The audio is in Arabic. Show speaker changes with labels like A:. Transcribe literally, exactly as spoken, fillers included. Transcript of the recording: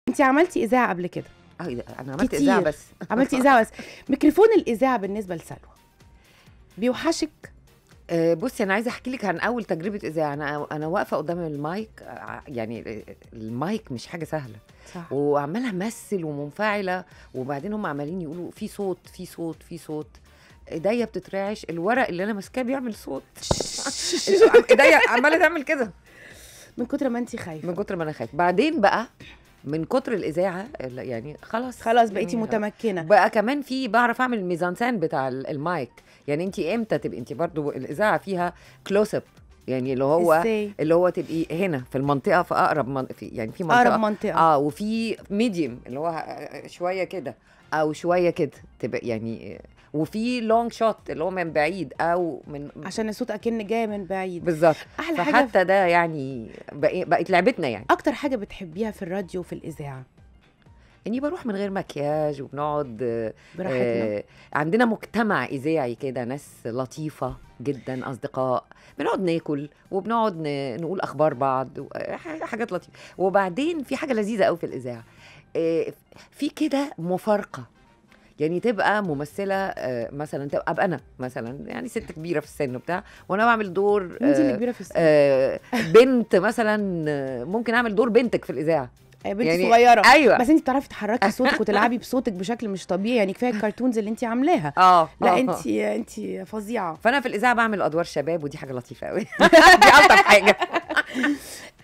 A: انت عملتي اذاعه قبل كده؟
B: اه انا عملت
A: كتير.
B: اذاعه بس.
A: عملتي اذاعه بس. ميكروفون الاذاعه بالنسبه لسلوى بيوحشك؟
B: آه، بصي انا عايزه احكي لك عن اول تجربه اذاعه. انا انا واقفه قدام المايك، آه، يعني المايك مش حاجه سهله،
A: صح.
B: وعماله امثل ومنفعله، وبعدين هم عمالين يقولوا في صوت في صوت في صوت، ايديا بتترعش، الورق اللي انا ماسكاه بيعمل صوت ايديا عماله تعمل كده
A: من كتر ما انت خايفه.
B: من كتر ما انا خايفه. بعدين بقى من كتر الاذاعه يعني خلاص
A: خلاص بقيتي
B: يعني
A: متمكنه
B: بقى. كمان في بعرف اعمل الميزانسان بتاع المايك. يعني انت امتى تبقي انت برضو الاذاعه فيها كلوز اب، يعني اللي هو
A: إزاي؟
B: اللي هو تبقي هنا في المنطقه، في اقرب من في يعني في منطقه
A: اقرب منطقه
B: اه، وفي ميديوم اللي هو شويه كده او شويه كده تبقى يعني، وفي لونج شوت اللي هو من بعيد او من
A: عشان الصوت اكن جاي من بعيد.
B: بالظبط.
A: احلى حاجه
B: فحتى ده يعني بقت لعبتنا. يعني
A: اكتر حاجه بتحبيها في الراديو وفي الاذاعه؟
B: اني بروح من غير مكياج وبنقعد
A: براحتنا.
B: آه عندنا مجتمع اذاعي كده، ناس لطيفه جدا، اصدقاء، بنقعد ناكل وبنقعد نقول اخبار بعض، حاجات لطيفه. وبعدين في حاجه لذيذه قوي في الاذاعه، آه في كده مفارقه، يعني تبقى ممثله آه مثلا، تبقى ابقى انا مثلا يعني ست كبيره في السن وبتاع، وانا بعمل دور
A: مين دي اللي كبيره في السن؟
B: آه بنت مثلا، ممكن اعمل دور بنتك في الاذاعه،
A: بنت
B: يعني
A: صغيره.
B: ايوه،
A: بس انت بتعرفي تحركي صوتك وتلعبي بصوتك بشكل مش طبيعي، يعني كفايه الكرتونز اللي انت عاملاها.
B: اه
A: لا انت انت فظيعه.
B: فانا في الاذاعه بعمل ادوار شباب، ودي حاجه لطيفه قوي دي الطف حاجه.